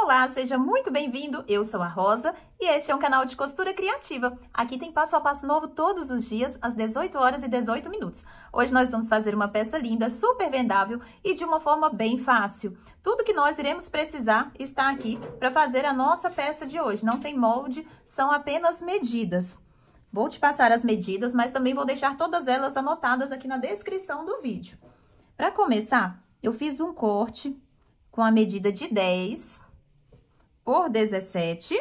Olá, seja muito bem-vindo! Eu sou a Rosa e este é um canal de costura criativa. Aqui tem passo a passo novo todos os dias, às 18 horas e 18 minutos. Hoje nós vamos fazer uma peça linda, super vendável e de uma forma bem fácil. Tudo que nós iremos precisar está aqui para fazer a nossa peça de hoje. Não tem molde, são apenas medidas. Vou te passar as medidas, mas também vou deixar todas elas anotadas aqui na descrição do vídeo. Para começar, eu fiz um corte com a medida de 10 por 17,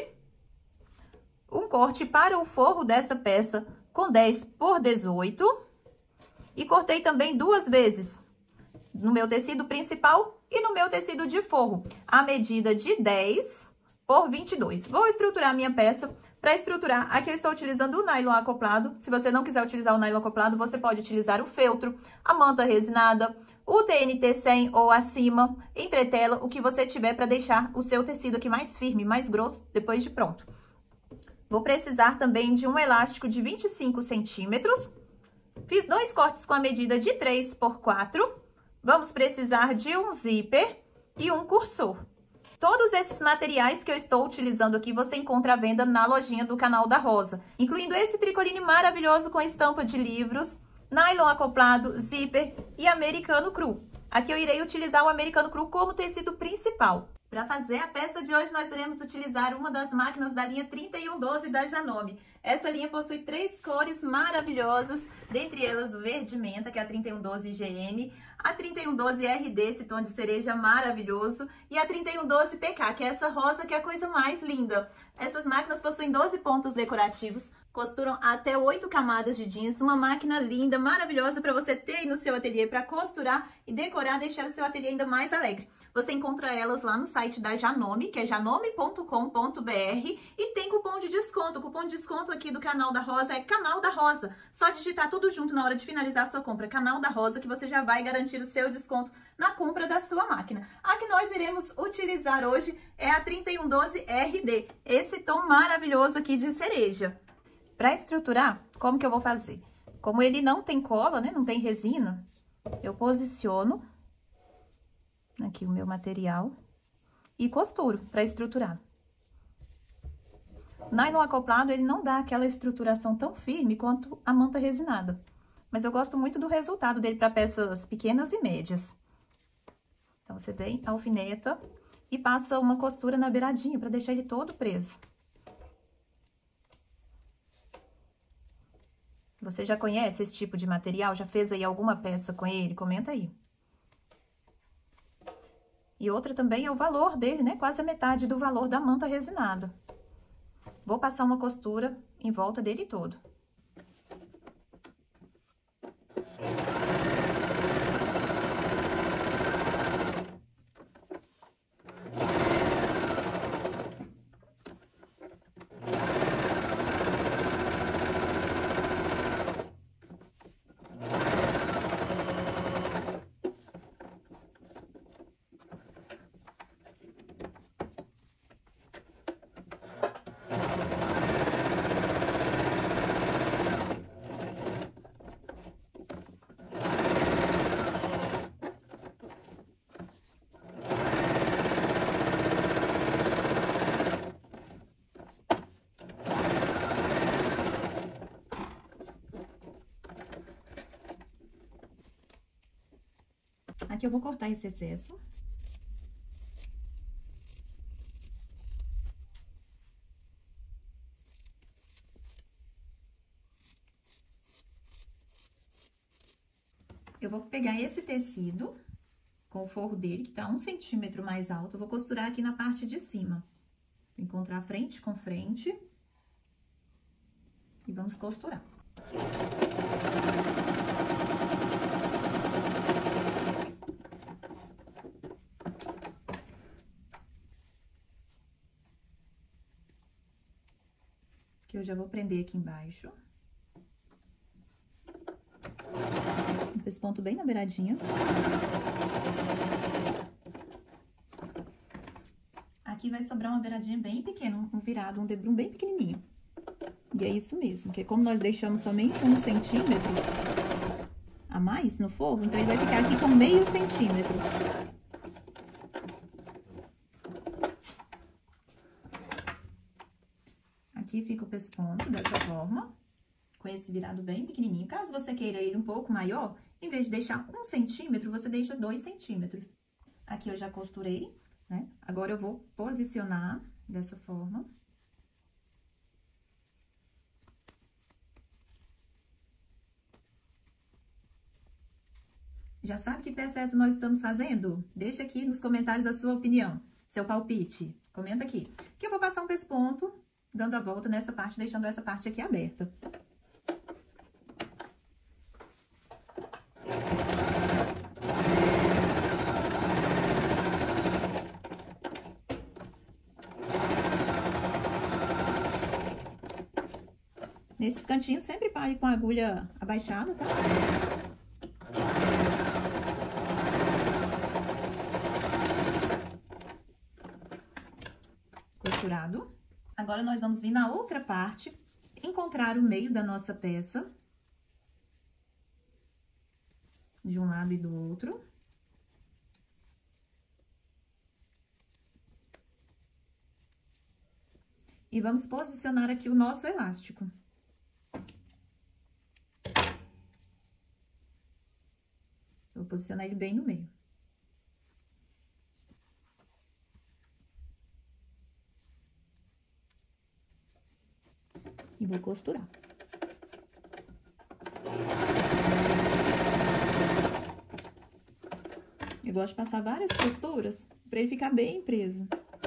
um corte para o forro dessa peça com 10 por 18 e cortei também duas vezes no meu tecido principal e no meu tecido de forro, a medida de 10 por 22. Vou estruturar a minha peça. Para estruturar, aqui eu estou utilizando o nylon acoplado. Se você não quiser utilizar o nylon acoplado, você pode utilizar o feltro, a manta resinada, o TNT 100 ou acima, entretela, o que você tiver para deixar o seu tecido aqui mais firme, mais grosso, depois de pronto. Vou precisar também de um elástico de 25 centímetros. Fiz dois cortes com a medida de 3 por 4. Vamos precisar de um zíper e um cursor. Todos esses materiais que eu estou utilizando aqui, você encontra à venda na lojinha do canal da Rosa, incluindo esse tricoline maravilhoso com estampa de livros, nylon acoplado, zíper e americano cru. Aqui eu irei utilizar o americano cru como tecido principal. Para fazer a peça de hoje, nós iremos utilizar uma das máquinas da linha 3112 da Janome. Essa linha possui 3 cores maravilhosas, dentre elas o verde menta, que é a 3112 GN, a 3112 RD, esse tom de cereja maravilhoso, e a 3112 PK, que é essa rosa que é a coisa mais linda. Essas máquinas possuem 12 pontos decorativos, costuram até 8 camadas de jeans, uma máquina linda, maravilhosa para você ter aí no seu ateliê para costurar e decorar, deixar o seu ateliê ainda mais alegre. Você encontra elas lá no site da Janome, que é janome.com.br, e tem cupom de desconto. O cupom de desconto aqui do canal da Rosa é Canal da Rosa. Só digitar tudo junto na hora de finalizar a sua compra, Canal da Rosa, que você já vai garantir o seu desconto na compra da sua máquina. A que nós iremos utilizar hoje é a 3112 RD, esse tom maravilhoso aqui de cereja. Para estruturar, como que eu vou fazer? Como ele não tem cola, né, não tem resina, eu posiciono aqui o meu material e costuro para estruturar. O nylon acoplado, ele não dá aquela estruturação tão firme quanto a manta resinada, mas eu gosto muito do resultado dele para peças pequenas e médias. Então, você vem, alfineta e passa uma costura na beiradinha para deixar ele todo preso. Você já conhece esse tipo de material? Já fez aí alguma peça com ele? Comenta aí. E outra também é o valor dele, né? Quase a metade do valor da manta resinada. Vou passar uma costura em volta dele todo. Aqui eu vou cortar esse excesso. Eu vou pegar esse tecido com o forro dele, que tá 1 centímetro mais alto, eu vou costurar aqui na parte de cima. Vou encontrar frente com frente. E vamos costurar. Que eu já vou prender aqui embaixo. Esse ponto bem na beiradinha. Aqui vai sobrar uma beiradinha bem pequena, um virado, um debrum bem pequenininho. E é isso mesmo, porque como nós deixamos somente 1 centímetro a mais no forro, então ele vai ficar aqui com meio centímetro. Aqui fica o pesponto dessa forma, com esse virado bem pequenininho. Caso você queira ele um pouco maior, em vez de deixar 1 centímetro, você deixa 2 centímetros. Aqui eu já costurei, né? Agora eu vou posicionar dessa forma. Já sabe que peça essa nós estamos fazendo? Deixa aqui nos comentários a sua opinião, seu palpite. Comenta aqui. Que eu vou passar um pesponto, dando a volta nessa parte, deixando essa parte aqui aberta. Nesses cantinhos, sempre pare com a agulha abaixada, tá? Costurado. Agora, nós vamos vir na outra parte, encontrar o meio da nossa peça. De um lado e do outro. E vamos posicionar aqui o nosso elástico. Vou posicionar ele bem no meio. E vou costurar. Eu gosto de passar várias costuras para ele ficar bem preso.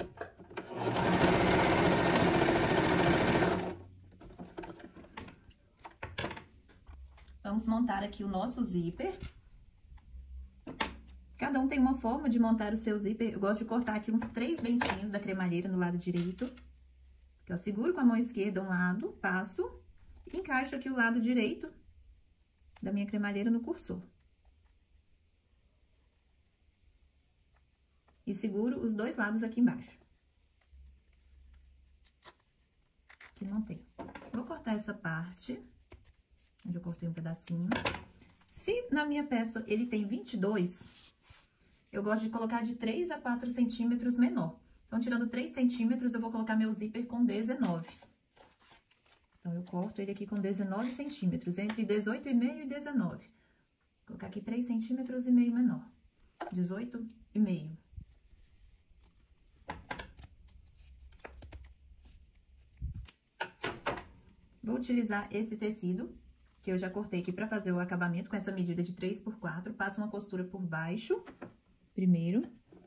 Vamos montar aqui o nosso zíper. Cada um tem uma forma de montar o seu zíper. Eu gosto de cortar aqui uns 3 dentinhos da cremalheira no lado direito. Eu seguro com a mão esquerda um lado, passo, e encaixo aqui o lado direito da minha cremalheira no cursor. E seguro os 2 lados aqui embaixo. Aqui não tem. Vou cortar essa parte, onde eu cortei um pedacinho. Se na minha peça ele tem 22, eu gosto de colocar de 3 a 4 centímetros menor. Então, tirando 3 centímetros, eu vou colocar meu zíper com 19. Então, eu corto ele aqui com 19 centímetros, entre 18,5 e 19. Vou colocar aqui 3 centímetros e meio menor. 18,5. Vou utilizar esse tecido, que eu já cortei aqui para fazer o acabamento com essa medida de 3 por 4. Passo uma costura por baixo, primeiro.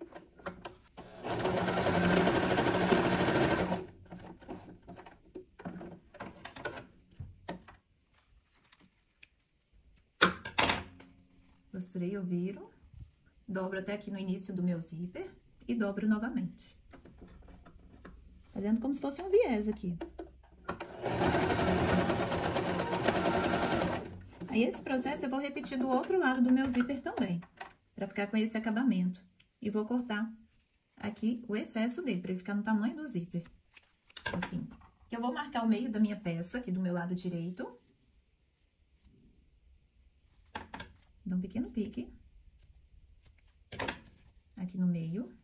Costurei, eu viro, dobro até aqui no início do meu zíper e dobro novamente. Fazendo como se fosse um viés aqui. Aí, esse processo eu vou repetir do outro lado do meu zíper também, pra ficar com esse acabamento. E vou cortar aqui o excesso dele, pra ele ficar no tamanho do zíper. Assim. Eu vou marcar o meio da minha peça, aqui do meu lado direito. Dá um pequeno pique. Aqui no meio.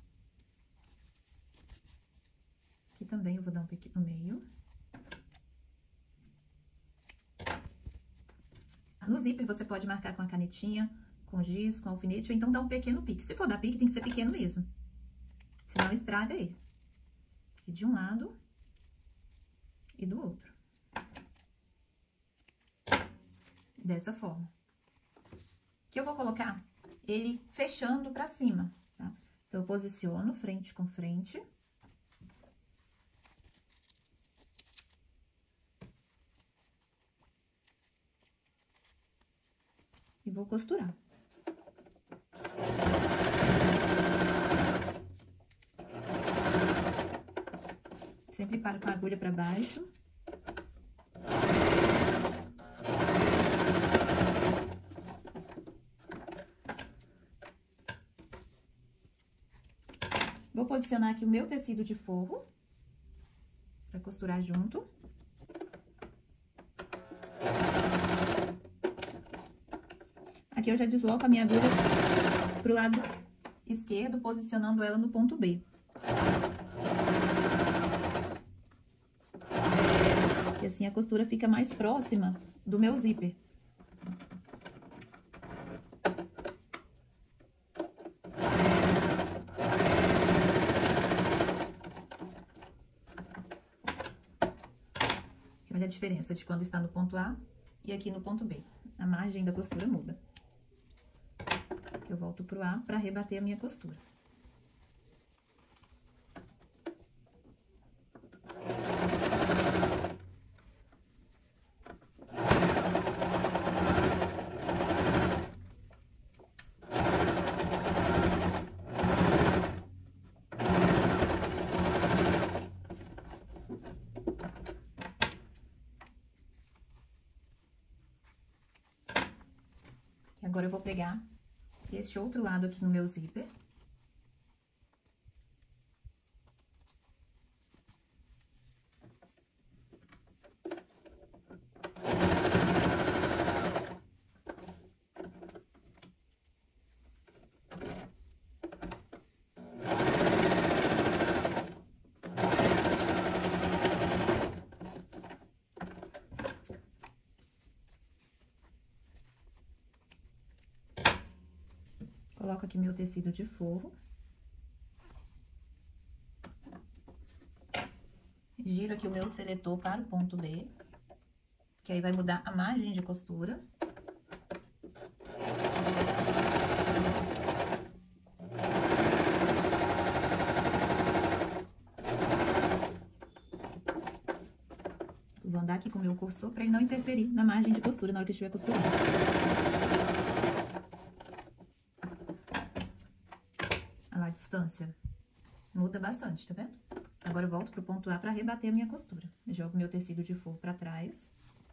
Aqui também eu vou dar um pique no meio. No zíper, você pode marcar com a canetinha, com giz, com alfinete, ou então dar um pequeno pique. Se for dar pique, tem que ser pequeno mesmo. Senão estraga ele. Aqui de um lado e do outro. Dessa forma. Que eu vou colocar ele fechando pra cima, tá? Então, eu posiciono frente com frente. E vou costurar. Sempre paro com a agulha pra baixo. Vou posicionar aqui o meu tecido de forro, pra costurar junto. Aqui eu já desloco a minha agulha pro lado esquerdo, posicionando ela no ponto B. que assim a costura fica mais próxima do meu zíper. Olha a diferença de quando está no ponto A e aqui no ponto B. A margem da costura muda. Eu volto pro A para rebater a minha costura. Agora, eu vou pegar este outro lado aqui no meu zíper. Coloco aqui meu tecido de forro. Giro aqui o meu seletor para o ponto B, que aí vai mudar a margem de costura. Vou andar aqui com o meu cursor para ele não interferir na margem de costura na hora que eu estiver costurando. A distância muda bastante, tá vendo? Agora eu volto pro ponto A para rebater a minha costura. Eu jogo meu tecido de forro para trás.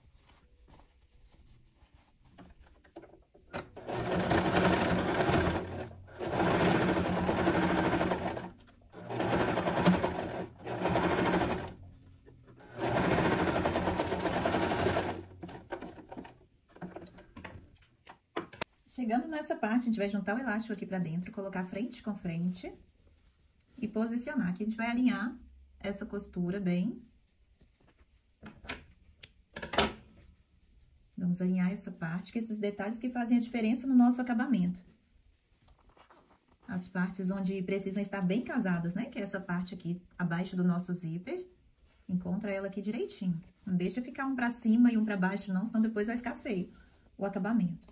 Chegando nessa parte, a gente vai juntar o elástico aqui pra dentro, colocar frente com frente e posicionar. Aqui a gente vai alinhar essa costura bem. Vamos alinhar essa parte, que esses detalhes que fazem a diferença no nosso acabamento. As partes onde precisam estar bem casadas, né? Que é essa parte aqui abaixo do nosso zíper. Encontra ela aqui direitinho. Não deixa ficar um pra cima e um pra baixo não, senão depois vai ficar feio o acabamento.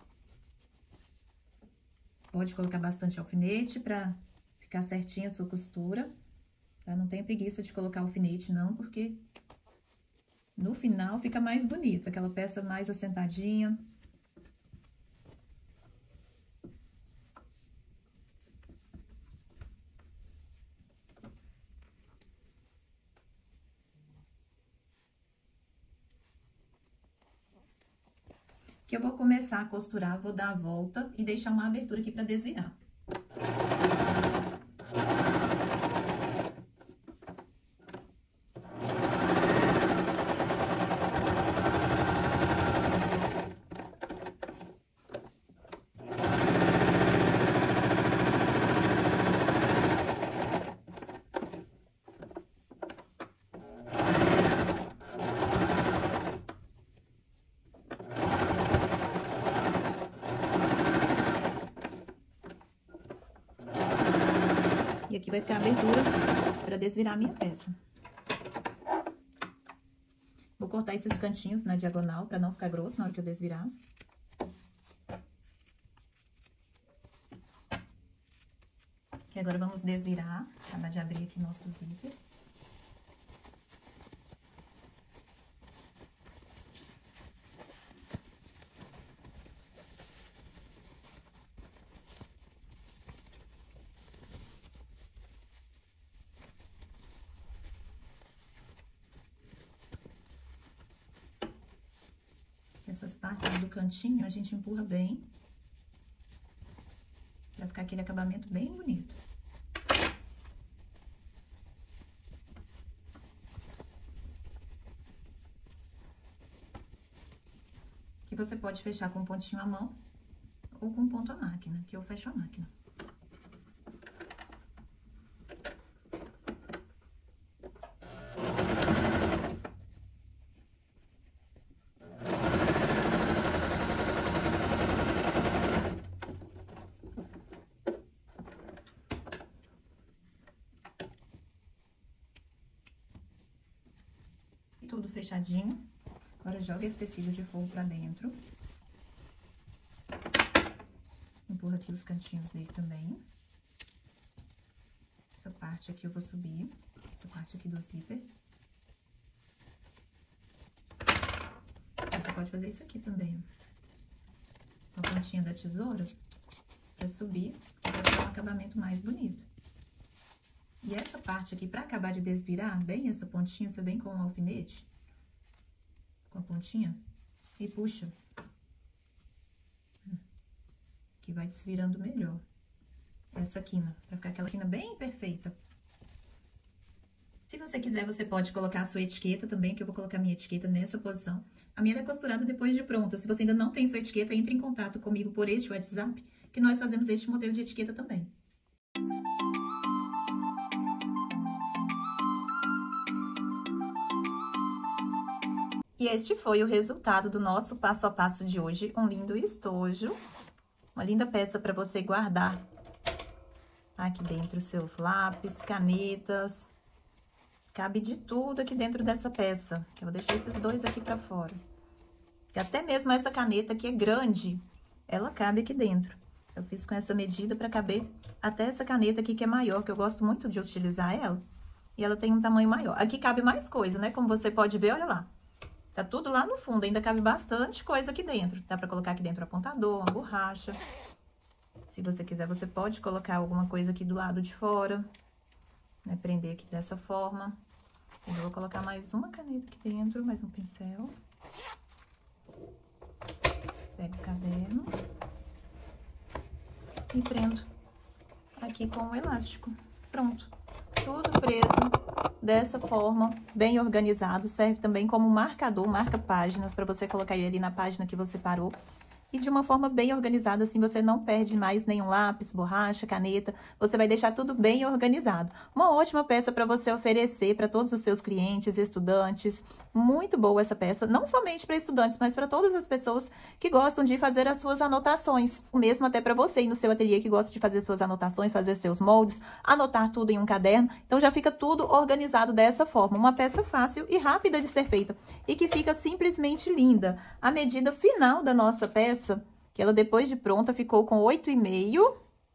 Pode colocar bastante alfinete pra ficar certinha a sua costura, tá? Não tenha preguiça de colocar alfinete, não, porque no final fica mais bonito, aquela peça mais assentadinha. Que eu vou começar a costurar, vou dar a volta e deixar uma abertura aqui pra desvirar. E aqui vai ficar a abertura para desvirar a minha peça. Vou cortar esses cantinhos na diagonal para não ficar grosso na hora que eu desvirar. Que agora vamos desvirar, acabar de abrir aqui nosso zíper. Essas partes do cantinho a gente empurra bem, pra ficar aquele acabamento bem bonito. Aqui você pode fechar com um pontinho à mão ou com um ponto à máquina, que eu fecho a máquina. tudo fechadinho. Agora joga esse tecido de forro pra dentro. Empurra aqui os cantinhos dele também. Essa parte aqui eu vou subir. Essa parte aqui do zíper. Você pode fazer isso aqui também, ó. Com a pontinha da tesoura, pra subir, pra dar um acabamento mais bonito. E essa parte aqui, pra acabar de desvirar, bem essa pontinha, você vem com um alfinete, com a pontinha, e puxa. Que vai desvirando melhor. Essa quina, pra ficar aquela quina bem perfeita. Se você quiser, você pode colocar a sua etiqueta também, que eu vou colocar minha etiqueta nessa posição. A minha é costurada depois de pronta. Se você ainda não tem sua etiqueta, entre em contato comigo por este WhatsApp, que nós fazemos este modelo de etiqueta também. E este foi o resultado do nosso passo a passo de hoje. Um lindo estojo, uma linda peça para você guardar aqui dentro os seus lápis, canetas. Cabe de tudo aqui dentro dessa peça. Eu vou deixar esses dois aqui pra fora. E até mesmo essa caneta que é grande, ela cabe aqui dentro. Eu fiz com essa medida pra caber até essa caneta aqui que é maior, que eu gosto muito de utilizar ela. E ela tem um tamanho maior. Aqui cabe mais coisa, né? Como você pode ver, olha lá. Tá tudo lá no fundo, ainda cabe bastante coisa aqui dentro. Dá pra colocar aqui dentro um apontador, uma borracha. Se você quiser, você pode colocar alguma coisa aqui do lado de fora, né? Prender aqui dessa forma. Eu vou colocar mais uma caneta aqui dentro, mais um pincel. Pego o caderno. E prendo aqui com o elástico. Pronto. Tudo preso dessa forma, bem organizado. Serve também como marcador, marca páginas, para você colocar ele ali na página que você parou. E de uma forma bem organizada, assim você não perde mais nenhum lápis, borracha, caneta. Você vai deixar tudo bem organizado. Uma ótima peça para você oferecer para todos os seus clientes, estudantes. Muito boa essa peça, não somente para estudantes, mas para todas as pessoas que gostam de fazer as suas anotações. O mesmo até para você ir no seu ateliê que gosta de fazer suas anotações, fazer seus moldes, anotar tudo em um caderno. Então já fica tudo organizado dessa forma. Uma peça fácil e rápida de ser feita e que fica simplesmente linda. A medida final da nossa peça, que ela depois de pronta ficou com 8,5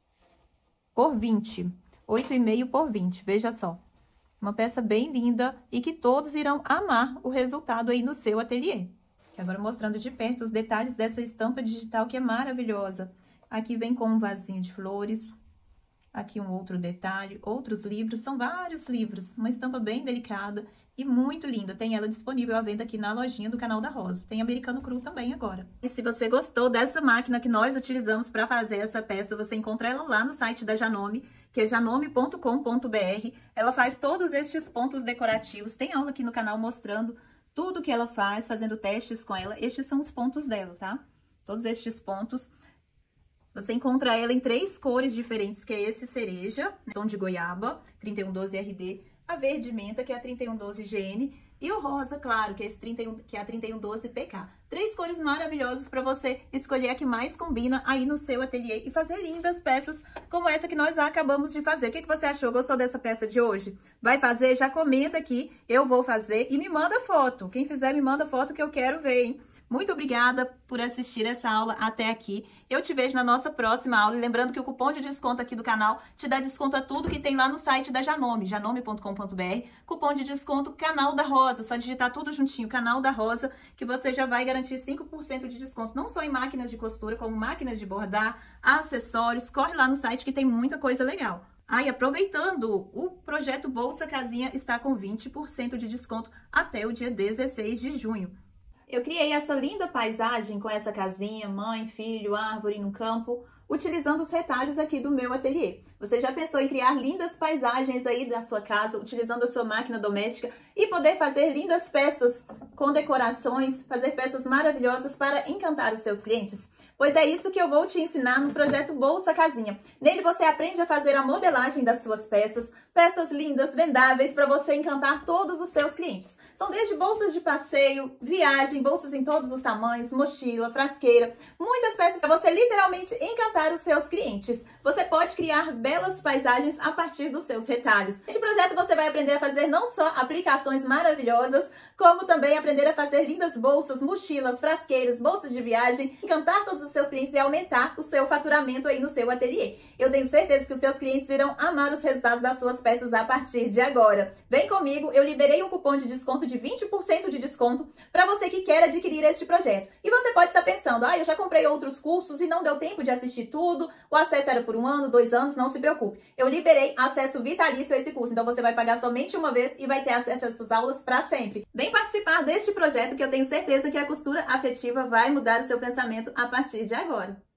por 20. 8,5 por 20, veja só. Uma peça bem linda e que todos irão amar o resultado aí no seu ateliê. E agora mostrando de perto os detalhes dessa estampa digital que é maravilhosa. Aqui vem com um vasinho de flores. Aqui um outro detalhe, outros livros, são vários livros. Uma estampa bem delicada e muito linda. Tem ela disponível à venda aqui na lojinha do Canal da Rosa. Tem americano cru também agora. E se você gostou dessa máquina que nós utilizamos para fazer essa peça, você encontra ela lá no site da Janome, que é janome.com.br. Ela faz todos estes pontos decorativos. Tem aula aqui no canal mostrando tudo que ela faz, fazendo testes com ela. Estes são os pontos dela, tá? Todos estes pontos. Você encontra ela em 3 cores diferentes, que é esse cereja, tom de goiaba, 3112 RD, a verde menta, que é a 3112 GN, e o rosa, claro, que é, que é a 3112 PK. 3 cores maravilhosas para você escolher a que mais combina aí no seu ateliê e fazer lindas peças como essa que nós acabamos de fazer. O que você achou? Gostou dessa peça de hoje? Vai fazer? Já comenta aqui, eu vou fazer e me manda foto. Quem fizer, me manda foto que eu quero ver, hein? Muito obrigada por assistir essa aula até aqui. Eu te vejo na nossa próxima aula. E lembrando que o cupom de desconto aqui do canal te dá desconto a tudo que tem lá no site da Janome, janome.com.br. Cupom de desconto Canal da Rosa. Só digitar tudo juntinho, Canal da Rosa, que você já vai garantir 5% de desconto. Não só em máquinas de costura, como máquinas de bordar, acessórios. Corre lá no site que tem muita coisa legal. E aproveitando, o projeto Bolsa Casinha está com 20% de desconto até o dia 16 de junho. Eu criei essa linda paisagem com essa casinha, mãe, filho, árvore no campo, utilizando os retalhos aqui do meu ateliê. Você já pensou em criar lindas paisagens aí da sua casa, utilizando a sua máquina doméstica e poder fazer lindas peças com decorações, fazer peças maravilhosas para encantar os seus clientes? Pois é isso que eu vou te ensinar no projeto Bolsa Casinha. Nele você aprende a fazer a modelagem das suas peças, peças lindas, vendáveis, para você encantar todos os seus clientes. São desde bolsas de passeio, viagem, bolsas em todos os tamanhos, mochila, frasqueira, muitas peças para você literalmente encantar os seus clientes. você pode criar belas paisagens a partir dos seus retalhos. Neste projeto você vai aprender a fazer não só aplicações maravilhosas, como também aprender a fazer lindas bolsas, mochilas, frasqueiros, bolsas de viagem, encantar todos os seus clientes e aumentar o seu faturamento aí no seu ateliê. Eu tenho certeza que os seus clientes irão amar os resultados das suas peças a partir de agora. Vem comigo, eu liberei um cupom de desconto de 20% de desconto para você que quer adquirir este projeto. E você pode estar pensando, eu já comprei outros cursos e não deu tempo de assistir tudo, o acesso era por 1 ano, 2 anos, não se preocupe. Eu liberei acesso vitalício a esse curso, então você vai pagar somente uma vez e vai ter acesso a essas aulas para sempre. Vem participar deste projeto que eu tenho certeza que a costura afetiva vai mudar o seu pensamento a partir de agora.